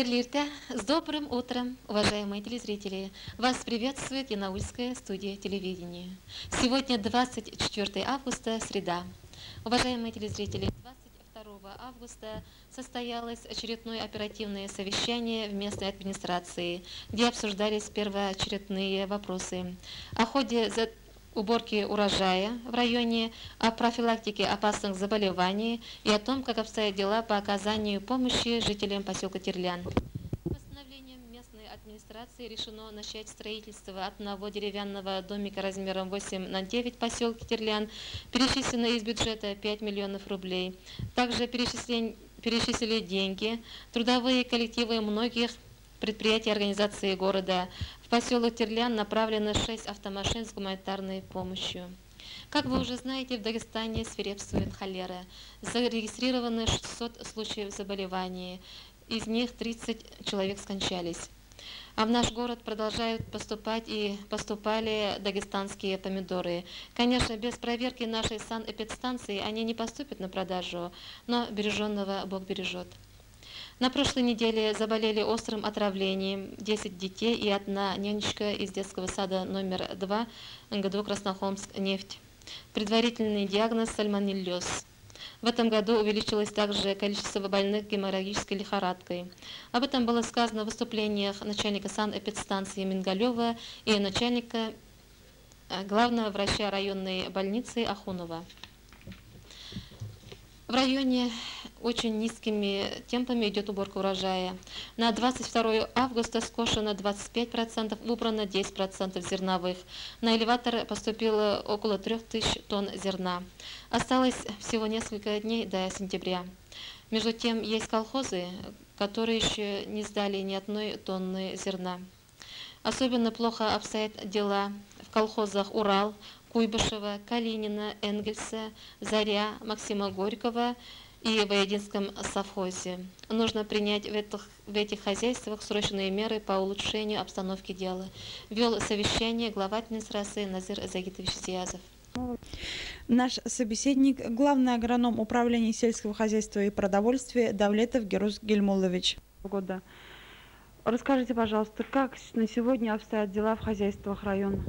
Хайрлирте, с добрым утром, уважаемые телезрители! Вас приветствует Янаульская студия телевидения. Сегодня 24 августа, среда. Уважаемые телезрители, 22 августа состоялось очередное оперативное совещание в местной администрации, где обсуждались первоочередные вопросы о ходе уборки урожая в районе, о профилактике опасных заболеваний и о том, как обстоят дела по оказанию помощи жителям поселка Терлян. Постановлением местной администрации решено начать строительство одного деревянного домика размером 8 на 9 в поселке Терлян, перечислено из бюджета 5 миллионов рублей. Также перечислили деньги, трудовые коллективы многих предприятий и организаций города. В поселок Терлян направлено 6 автомашин с гуманитарной помощью. Как вы уже знаете, в Дагестане свирепствует холера. Зарегистрировано 600 случаев заболевания, из них 30 человек скончались. А в наш город продолжают поступать и поступали дагестанские помидоры. Конечно, без проверки нашей санэпидстанции они не поступят на продажу, но береженного Бог бережет. На прошлой неделе заболели острым отравлением 10 детей и одна нянечка из детского сада номер 2 НГДУ Краснохолмск нефть. Предварительный диагноз сальмонеллез. В этом году увеличилось также количество больных геморрагической лихорадкой. Об этом было сказано в выступлениях начальника санэпидстанции Мингалева и начальника главного врача районной больницы Ахунова. В районе очень низкими темпами идет уборка урожая. На 22 августа скошено 25%, убрано 10% зерновых. На элеватор поступило около 3000 тонн зерна. Осталось всего несколько дней до сентября. Между тем, есть колхозы, которые еще не сдали ни одной тонны зерна. Особенно плохо обстоят дела в колхозах «Урал», Куйбышева, Калинина, Энгельса, Заря, Максима Горького и в Воединском совхозе. Нужно принять в этих хозяйствах срочные меры по улучшению обстановки дела. Вел совещание глава администрации Назир Загитович Зиязов. Наш собеседник – главный агроном управления сельского хозяйства и продовольствия Давлетов Герус Гельмулович. Расскажите, пожалуйста, как на сегодня обстоят дела в хозяйствах района?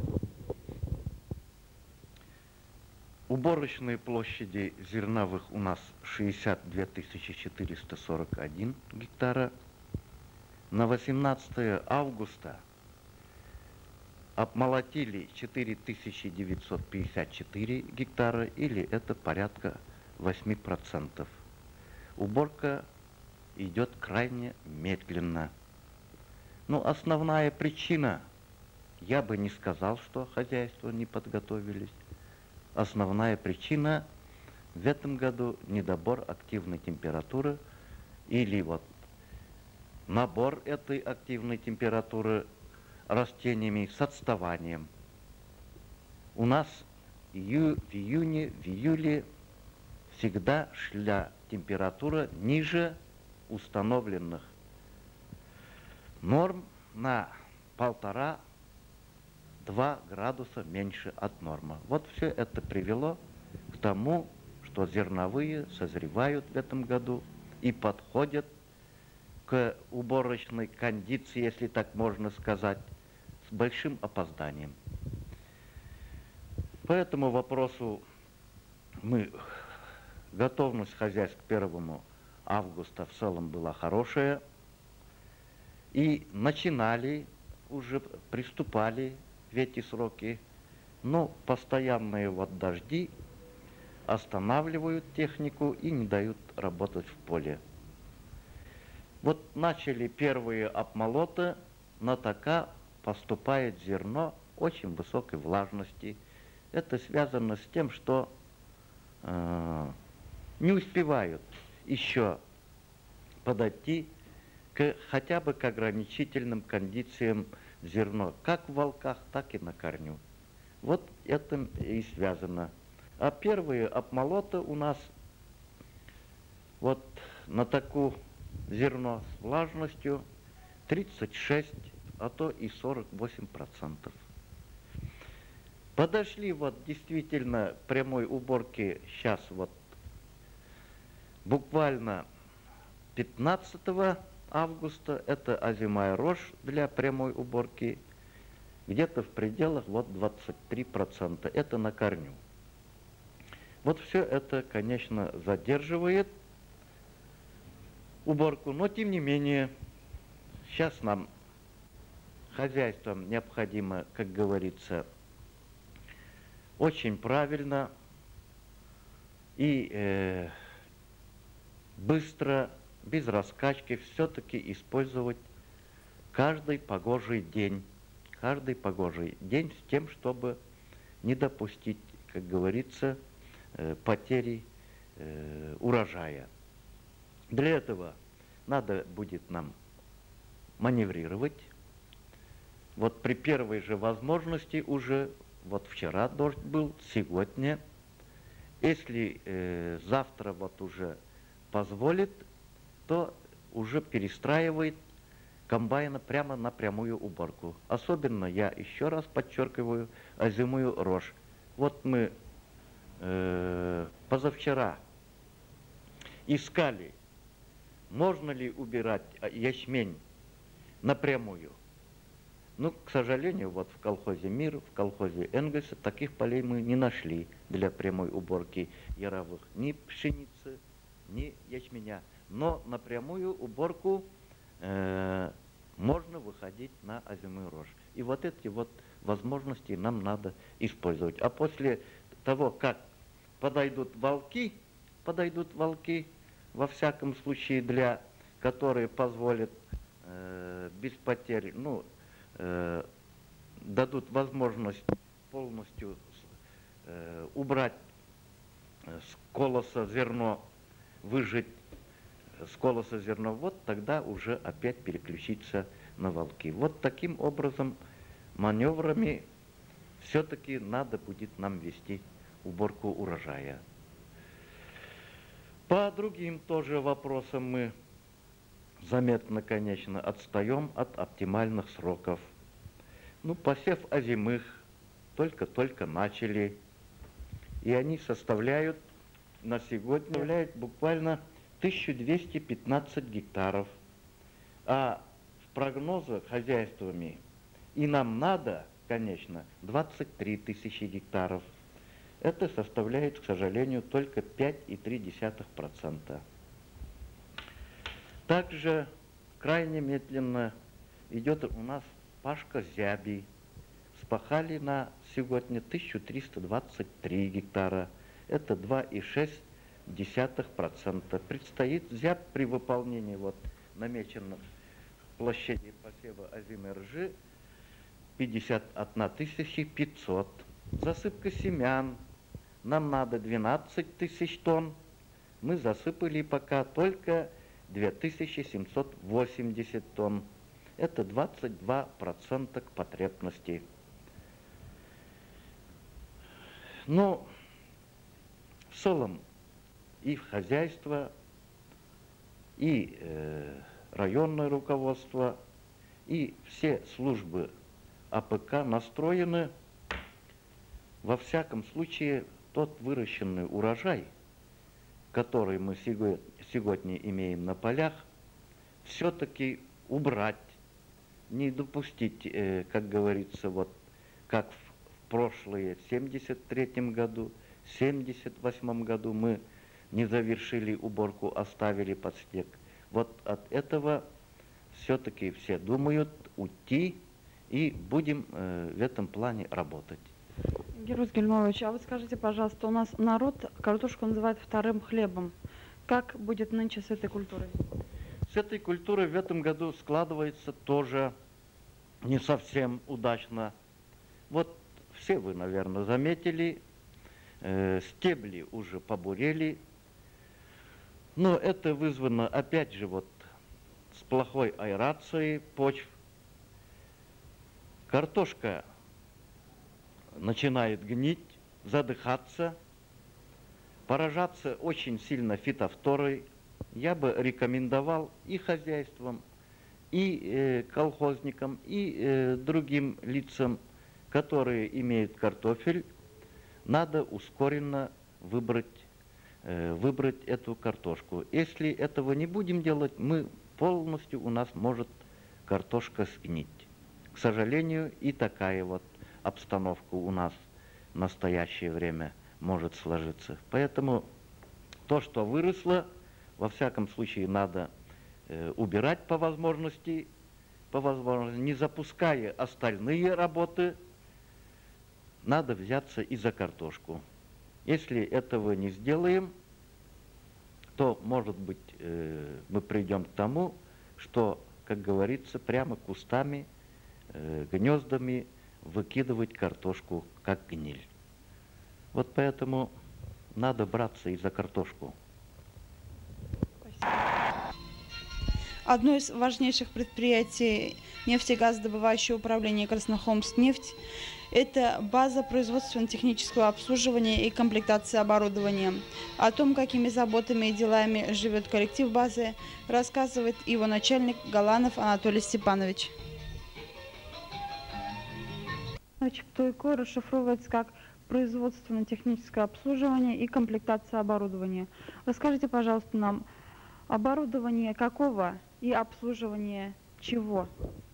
Уборочные площади зерновых у нас 62 441 гектара. На 18 августа обмолотили 4954 гектара, или это порядка 8%. Уборка идет крайне медленно. Но основная причина, я бы не сказал, что хозяйства не подготовились. Основная причина в этом году недобор активной температуры или вот набор этой активной температуры растениями с отставанием. У нас в июне, в июле всегда шла температура ниже установленных норм на 1,5–2 градуса меньше от нормы. Вот все это привело к тому, что зерновые созревают в этом году и подходят к уборочной кондиции, если так можно сказать, с большим опозданием. По этому вопросу готовность хозяйств к 1 августа в целом была хорошая. И начинали, уже приступали в эти сроки, но постоянные вот дожди останавливают технику и не дают работать в поле. Вот начали первые обмолоты, на така поступает зерно очень высокой влажности. Это связано с тем, что не успевают еще подойти хотя бы к ограничительным кондициям зерно, как в волках, так и на корню. Вот это и связано. А первые обмолоты у нас вот на такую зерно с влажностью 36, а то и 48%. Подошли вот действительно прямой уборки сейчас вот буквально 15 августа это озимая рожь для прямой уборки где-то в пределах вот 23%. Это на корню. Вот все это, конечно, задерживает уборку, но тем не менее, сейчас нам, хозяйствам, необходимо, как говорится, очень правильно и быстро, без раскачки, все-таки использовать каждый погожий день с тем, чтобы не допустить, как говорится, потери урожая. Для этого надо будет нам маневрировать. Вот при первой же возможности уже, вот вчера дождь был, сегодня, если завтра вот уже позволит, то уже перестраивает комбайна прямо на прямую уборку. Особенно я еще раз подчеркиваю озимую рожь. Вот мы позавчера искали, можно ли убирать ячмень напрямую. Ну, к сожалению, вот в колхозе «Мир», в колхозе «Энгельса» таких полей мы не нашли для прямой уборки яровых ни пшеницы, ни ячменя. Но на прямую уборку можно выходить на озимую рожь. И вот эти вот возможности нам надо использовать. А после того, как подойдут волки, во всяком случае, которые позволят без потерь, дадут возможность полностью убрать с колоса зерно, выжать с колоса зерно, вот тогда уже опять переключиться на волки. Вот таким образом, маневрами все-таки надо будет нам вести уборку урожая. По другим тоже вопросам мы заметно, конечно, отстаем от оптимальных сроков. Посев озимых только-только начали, и они составляют на сегодня буквально 1215 гектаров. А в прогнозах хозяйствами и нам надо, конечно, 23 тысячи гектаров. Это составляет, к сожалению, только 5,3%. Также крайне медленно идет у нас пашка зяби. Спахали на сегодня 1323 гектара. Это 2,6%. Предстоит зяб при выполнении намеченных площадей посева озимой ржи 51 500. Засыпка семян. Нам надо 12 тысяч тонн. Мы засыпали пока только 2780 тонн. Это 22% к потребности. В целом и в хозяйство, и районное руководство, и все службы АПК настроены, во всяком случае, тот выращенный урожай, который мы сегодня имеем на полях, все-таки убрать, не допустить, как говорится, как в прошлые, в 73-м году, в 78-м году мы не завершили уборку, оставили под снег. Вот от этого все-таки все думают уйти, и будем в этом плане работать. Герус Гельмович, а вот скажите, пожалуйста, у нас народ картошку называет вторым хлебом. Как будет нынче с этой культурой? С этой культурой в этом году складывается тоже не совсем удачно. Вот все вы, наверное, заметили, стебли уже побурели, но это вызвано, опять же, с плохой аэрацией почв. Картошка начинает гнить, задыхаться, поражаться очень сильно фитофторой. Я бы рекомендовал и хозяйствам, и колхозникам, и другим лицам, которые имеют картофель, надо ускоренно выбрать эту картошку. Если этого не будем делать, мы полностью у нас может картошка сгнить. К сожалению, и такая вот обстановка у нас в настоящее время может сложиться. Поэтому то, что выросло, во всяком случае надо убирать по возможности, не запуская остальные работы, надо взяться и за картошку. Если этого не сделаем, то, может быть, мы придем к тому, что, как говорится, прямо кустами, гнездами выкидывать картошку, как гниль. Вот поэтому надо браться и за картошку. Одно из важнейших предприятий нефтегазодобывающего управления «Краснохолмскнефть» – это база производственно-технического обслуживания и комплектации оборудования. О том, какими заботами и делами живет коллектив базы, рассказывает его начальник Галанов Анатолий Степанович. ПТОИКО расшифровывается как производственно-техническое обслуживание и комплектация оборудования. Расскажите, пожалуйста, нам, оборудование какого и обслуживание чего?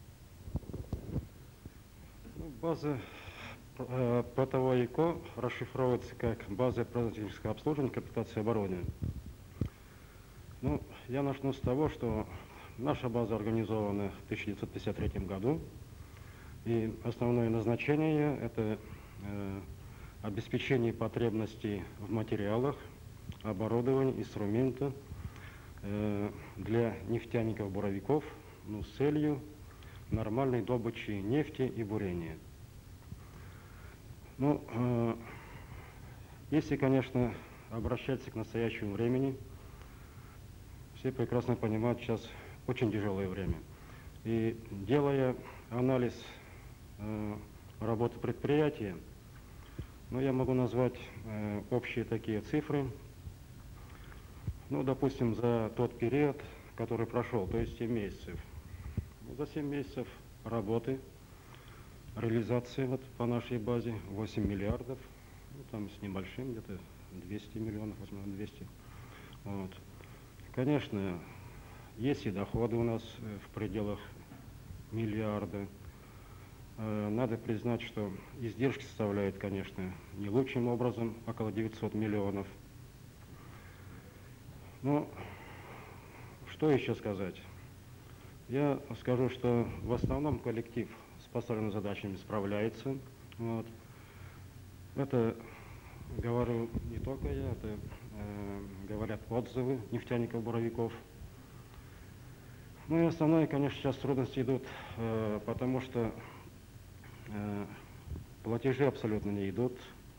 База ПТОИКО расшифровывается как база производительского обслуживания и комплектации оборудования. Ну, я начну с того, что наша база организована в 1953 году, и основное назначение ее – это обеспечение потребностей в материалах, оборудовании, инструмента для нефтяников-буровиков, ну, с целью нормальной добычи нефти и бурения. Ну, если, конечно, обращаться к настоящему времени, все прекрасно понимают, сейчас очень тяжелое время. И делая анализ работы предприятия, ну, я могу назвать общие такие цифры. Ну, допустим, за тот период, который прошел, то есть 7 месяцев. Ну, за 7 месяцев работы, реализации вот по нашей базе 8 миллиардов, ну, там с небольшим, где-то 200 миллионов, возможно, 200. Вот. Конечно, есть и доходы у нас в пределах миллиарда. Надо признать, что издержки составляют, конечно, не лучшим образом, около 900 миллионов. Ну, что еще сказать? Я скажу, что в основном коллектив с поставленными задачами справляется. Вот. Это говорю не только я, это говорят отзывы нефтяников-буровиков. Ну и основные, конечно, сейчас трудности идут, потому что платежи абсолютно не идут.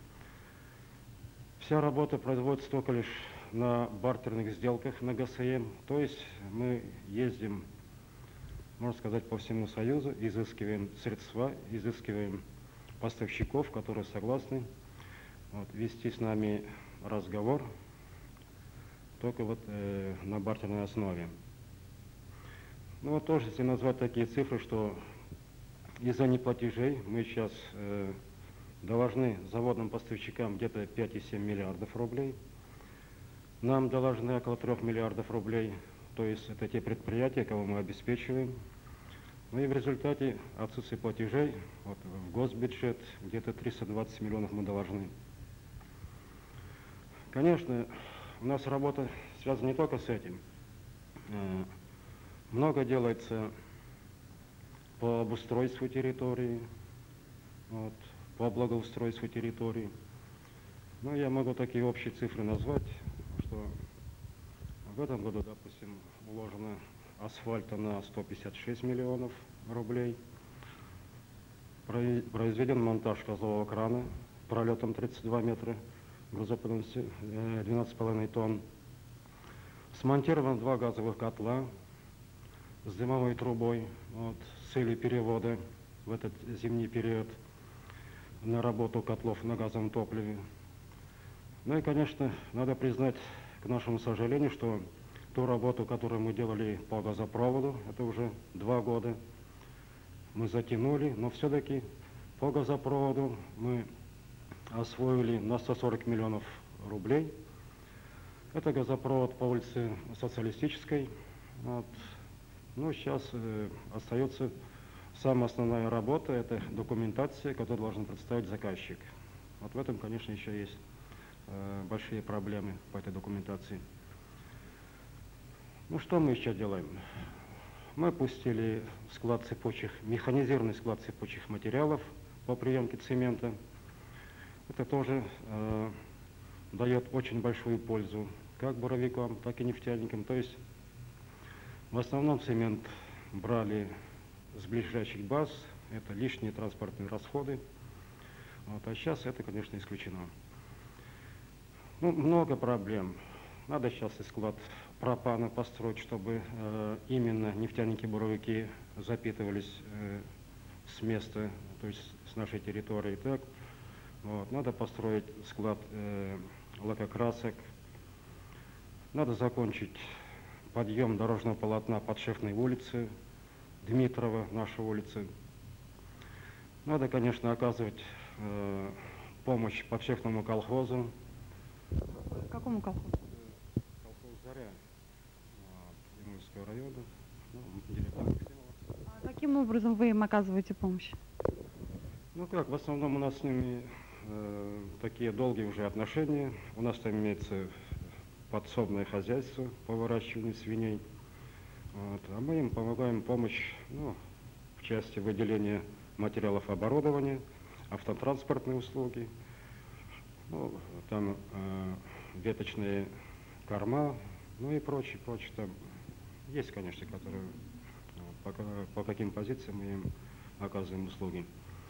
Вся работа производится только лишь на бартерных сделках на ГСМ. То есть мы ездим, можно сказать, по всему Союзу, изыскиваем средства, изыскиваем поставщиков, которые согласны вот, вести с нами разговор только вот на бартерной основе. Ну вот тоже, если назвать такие цифры, что из-за неплатежей мы сейчас должны заводным поставщикам где-то 5,7 миллиардов рублей. Нам должны около 3 миллиардов рублей, то есть это те предприятия, кого мы обеспечиваем. Ну и в результате отсутствия платежей вот, в госбюджет где-то 320 миллионов мы должны. Конечно, у нас работа связана не только с этим. Много делается по обустройству территории, вот, по благоустройству территории. Ну, я могу такие общие цифры назвать, что в этом году, допустим, уложено асфальта на 156 миллионов рублей. Произведен монтаж козлового крана пролетом 32 метра, грузоподъемностью 12,5 тонн. Смонтировано 2 газовых котла с дымовой трубой вот, с целью перевода в этот зимний период на работу котлов на газовом топливе. Ну и, конечно, надо признать, к нашему сожалению, что ту работу, которую мы делали по газопроводу, это уже 2 года, мы затянули, но все-таки по газопроводу мы освоили на 140 миллионов рублей. Это газопровод по улице Социалистической, вот, Ну, сейчас остается самая основная работа, это документация, которую должен представить заказчик. Вот в этом, конечно, еще есть большие проблемы по этой документации. Ну, что мы еще делаем? Мы пустили склад цепочих, механизированный склад цепочих материалов по приемке цемента. Это тоже дает очень большую пользу как буровикам, так и нефтяникам. То есть в основном цемент брали с ближайших баз, это лишние транспортные расходы, вот, а сейчас это, конечно, исключено. Ну, много проблем. Надо сейчас и склад пропана построить, чтобы именно нефтяники-буровики запитывались с места, то есть с нашей территории. Так, вот, надо построить склад лакокрасок, надо закончить подъем дорожного полотна Подшефной улицы, Дмитрова, наша улица. Надо, конечно, оказывать помощь подшефному колхозу. Какому колхозу? Колхоз «Заря» Ямульского района, ну, директор Максимова. А каким образом вы им оказываете помощь? Ну как, в основном у нас с ними такие долгие уже отношения. У нас там имеется подсобное хозяйство по выращиванию свиней. Вот, а мы им помогаем помощь, ну, в части выделения материалов оборудования, автотранспортные услуги, ну, там веточные корма, ну и прочее. Там есть, конечно, которые, по каким позициям мы им оказываем услуги.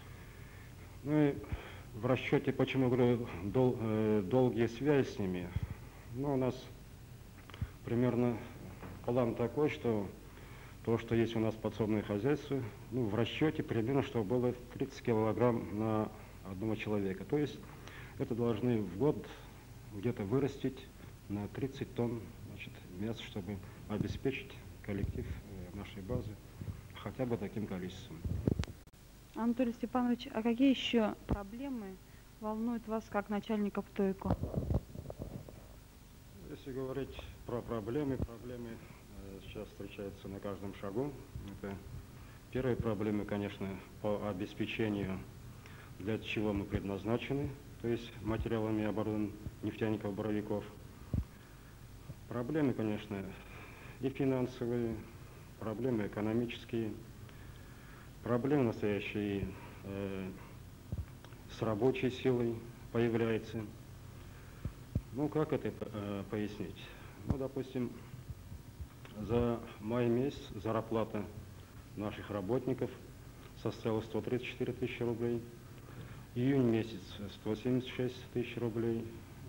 Ну и в расчете, почему говорю, долгие связи с ними, ну, у нас примерно план такой, что то, что есть у нас подсобное хозяйство, ну, в расчете примерно, что было 30 килограмм на одного человека. То есть это должны в год где-то вырастить на 30 тонн, значит, мяса, чтобы обеспечить коллектив нашей базы хотя бы таким количеством. Анатолий Степанович, а какие еще проблемы волнуют вас как начальника ПТОИКО? Если говорить про проблемы сейчас встречаются на каждом шагу. Это первые проблемы, конечно, по обеспечению, для чего мы предназначены, то есть материалами и оборудованием нефтяников-буровиков. Проблемы, конечно, и финансовые, проблемы экономические, проблемы настоящие с рабочей силой появляются. Ну, как это пояснить? Ну, допустим, за май месяц зарплата наших работников составила 134 тысячи рублей, июнь месяц 176 тысяч рублей,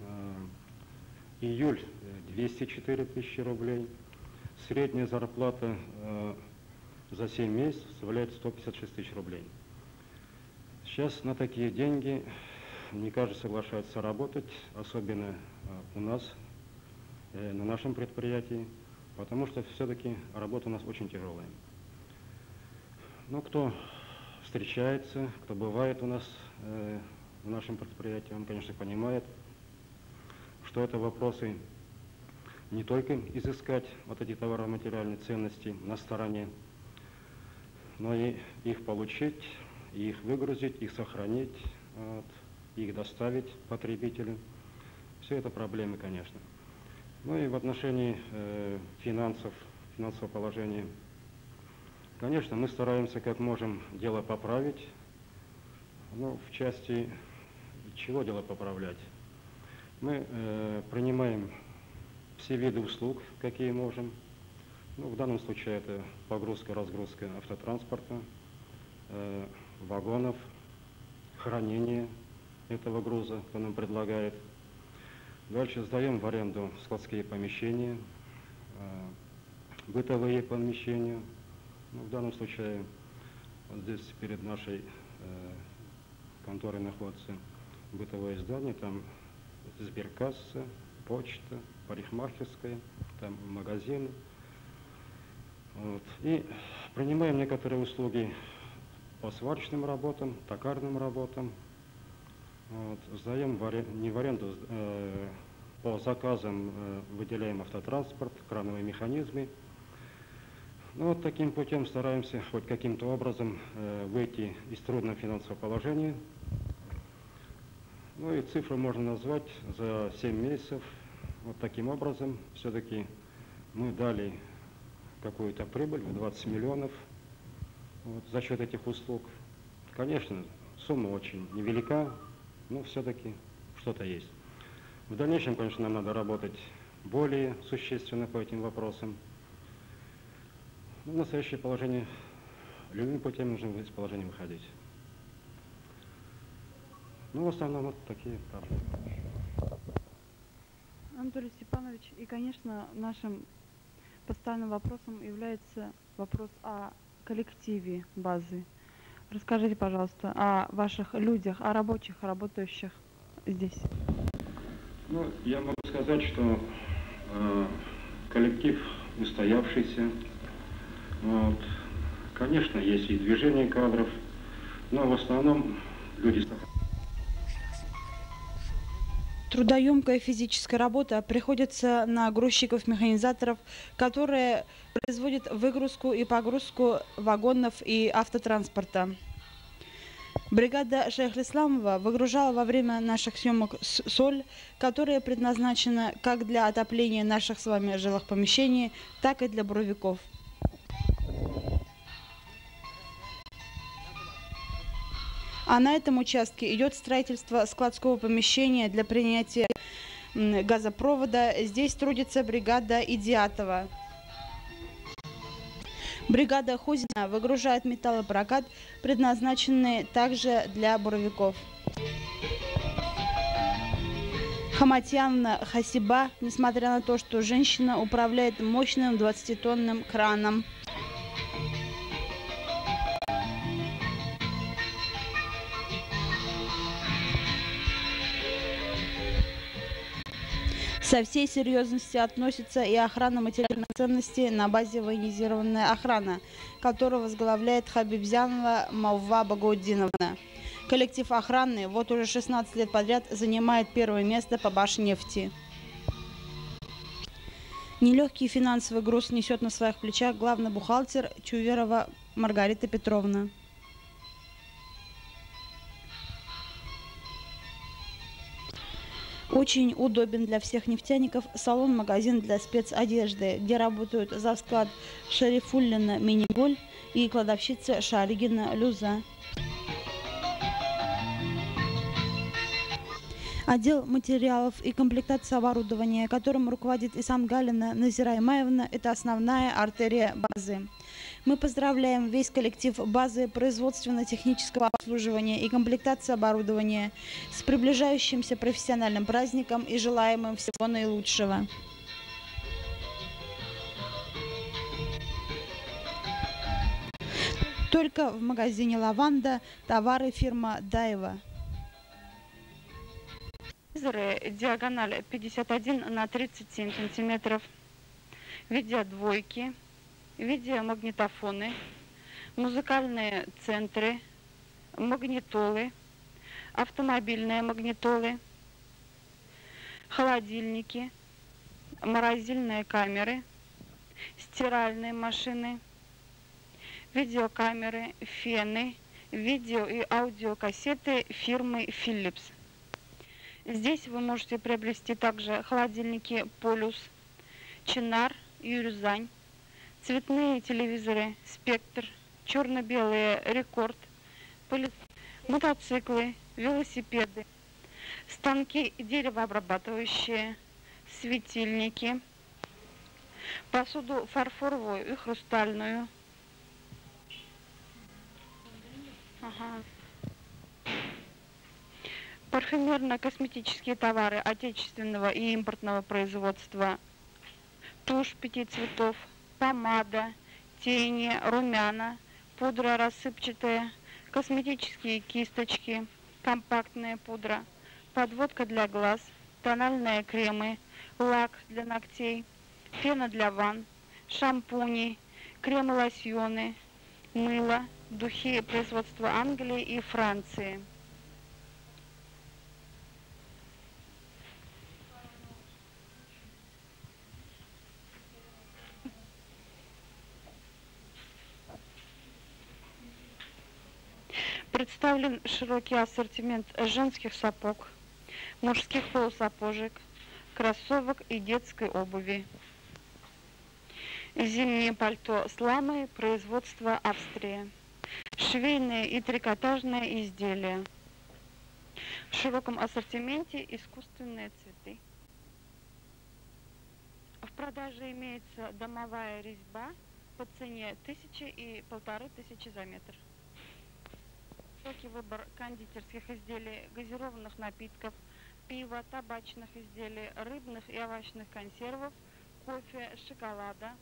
июль 204 тысячи рублей. Средняя зарплата за 7 месяцев составляет 156 тысяч рублей. Сейчас на такие деньги не каждый соглашается работать, особенно у нас, на нашем предприятии, потому что все-таки работа у нас очень тяжелая. Ну, кто встречается, кто бывает у нас в нашем предприятии, он, конечно, понимает, что это вопросы не только изыскать вот эти товаро-материальные ценности на стороне, но и их получить, и их выгрузить, их сохранить, вот, их доставить потребителю. Все это проблемы, конечно. Ну и в отношении финансового положения, конечно, мы стараемся как можем дело поправить. Но в части чего дело поправлять? Мы принимаем все виды услуг, какие можем. Ну, в данном случае это погрузка, разгрузка автотранспорта, вагонов, хранение этого груза, кто нам предлагает. Дальше сдаем в аренду складские помещения, бытовые помещения. Ну, в данном случае вот здесь перед нашей конторой находится бытовое здание, там сберкасса, почта, парикмахерская, там магазины. Вот. И принимаем некоторые услуги по сварочным работам, токарным работам. Вот. Сдаем не в аренду, по заказам выделяем автотранспорт, крановые механизмы. Ну, вот таким путем стараемся хоть каким-то образом выйти из трудного финансового положения. Ну и цифру можно назвать за 7 месяцев. Вот таким образом все-таки мы дали какую-то прибыль в 20 миллионов вот, за счет этих услуг. Конечно, сумма очень невелика, но все-таки что-то есть. В дальнейшем, конечно, нам надо работать более существенно по этим вопросам. В настоящее положение любым путем нужно из положения выходить. Ну, в основном вот такие проблемы. Анатолий Степанович, и, конечно, нашим постоянным вопросом является вопрос о коллективе базы. Расскажите, пожалуйста, о ваших людях, о рабочих, работающих здесь. Ну, я могу сказать, что коллектив устоявшийся. Вот. Конечно, есть и движение кадров, но в основном люди... Трудоемкая физическая работа приходится на грузчиков-механизаторов, которые производят выгрузку и погрузку вагонов и автотранспорта. Бригада Шейха Исламова выгружала во время наших съемок соль, которая предназначена как для отопления наших с вами жилых помещений, так и для буровиков. А на этом участке идет строительство складского помещения для принятия газопровода. Здесь трудится бригада Идиатова. Бригада Хузина выгружает металлопрокат, предназначенный также для буровиков. Хаматьяновна Хасиба, несмотря на то, что женщина управляет мощным 20-тонным краном. Со всей серьезностью относится и охрана материальных ценностей на базе военизированная охрана, которую возглавляет Хабибзянова Маува Багаудиновна. Коллектив охраны вот уже 16 лет подряд занимает первое место по Башнефти. Нелегкий финансовый груз несет на своих плечах главный бухгалтер Чуверова Маргарита Петровна. Очень удобен для всех нефтяников салон-магазин для спецодежды, где работают завсклад Шарифуллина Миниголь и кладовщица Шаригина Люза. Отдел материалов и комплектации оборудования, которым руководит Исан Галина Назира Имаевна, это основная артерия базы. Мы поздравляем весь коллектив базы производственно-технического обслуживания и комплектации оборудования с приближающимся профессиональным праздником и желаем им всего наилучшего. Только в магазине «Лаванда» товары фирма «Даева». Диагональ 51 на 37 сантиметров, видеодвойки, видеомагнитофоны, музыкальные центры, магнитолы, автомобильные магнитолы, холодильники, морозильные камеры, стиральные машины, видеокамеры, фены, видео и аудиокассеты фирмы Philips. Здесь вы можете приобрести также холодильники Полюс, Чинар, Юрюзань, цветные телевизоры Спектр, черно-белые Рекорд, мотоциклы, велосипеды, станки деревообрабатывающие, светильники, посуду фарфоровую и хрустальную. Парфюмерно-косметические товары отечественного и импортного производства, тушь 5 цветов, помада, тени, румяна, пудра рассыпчатая, косметические кисточки, компактная пудра, подводка для глаз, тональные кремы, лак для ногтей, пена для ванн, шампуни, кремы-лосьоны, мыло, духи производства Англии и Франции. Представлен широкий ассортимент женских сапог, мужских полусапожек, кроссовок и детской обуви. Зимнее пальто с ламой, производство Австрия. Швейные и трикотажные изделия. В широком ассортименте искусственные цветы. В продаже имеется домовая резьба по цене 1000 и 1500 за метр. Широкий выбор кондитерских изделий, газированных напитков, пива, табачных изделий, рыбных и овощных консервов, кофе, шоколада.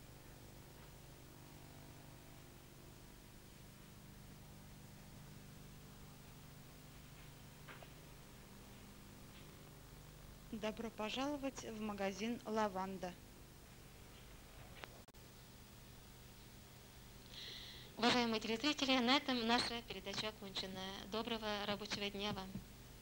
Добро пожаловать в магазин «Лаванда». Уважаемые телезрители, на этом наша передача окончена. Доброго рабочего дня вам.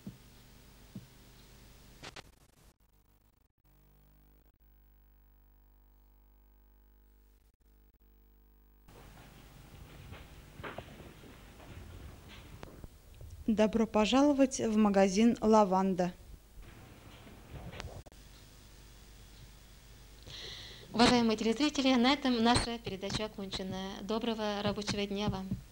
Добро пожаловать в магазин «Лаванда». Уважаемые телезрители, на этом наша передача окончена. Доброго рабочего дня вам.